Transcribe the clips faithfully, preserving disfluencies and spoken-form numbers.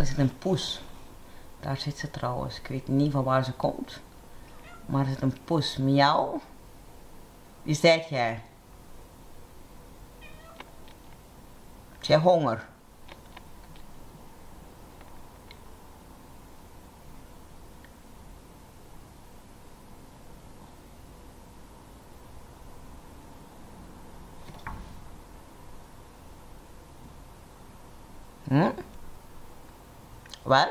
zit een poes. Daar zit ze trouwens. Ik weet niet van waar ze komt. Maar er zit een poes. Miauw. Wie zeg jij? Heb jij honger? Hm? Wel?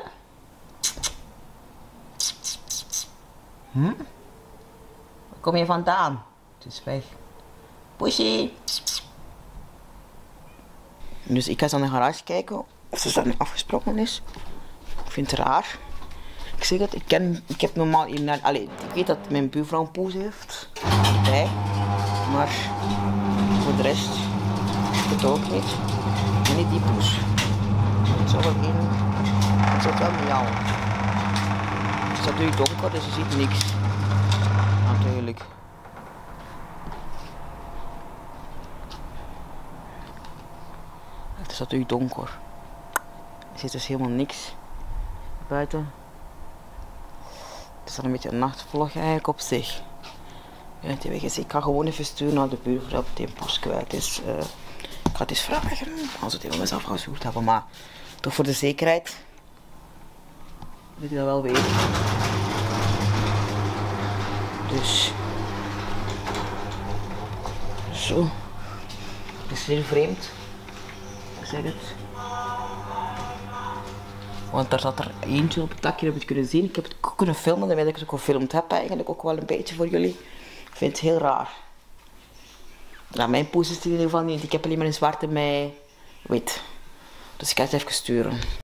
Hm? Waar kom je vandaan? Het is weg. Poesie! Dus ik ga zo naar de garage kijken of ze dan afgesproken is. Ik vind het raar. Ik zeg het, ik, ken, ik heb normaal hier naar... Allee, ik weet dat mijn buurvrouw een poes heeft. Bij. Maar voor de rest het ook niet. En niet die poes. Het zou wel één. Het zou wel miauwen. Het is natuurlijk donker, dus je ziet niks. Natuurlijk. Het is natuurlijk donker. Er zit dus helemaal niks buiten. Het is dan een beetje een nachtvlog eigenlijk op zich. Ik heb gezegd, ik ga gewoon even sturen naar de buurvrouw op die poes kwijt is. Uh, ik ga het eens vragen als het helemaal mezelf gezocht hebben, maar toch voor de zekerheid wil ik dat wel weten. Dus zo. Het is heel vreemd. Ik zeg het. Want daar zat er eentje op het dakje, dat heb je kunnen zien. Ik heb het ook kunnen filmen, daarmee dat ik het ook gefilmd heb eigenlijk. Ook wel een beetje voor jullie. Ik vind het heel raar. Nou, mijn poes is in ieder geval niet. Ik heb alleen maar een zwarte met wit. Dus ik ga het even sturen.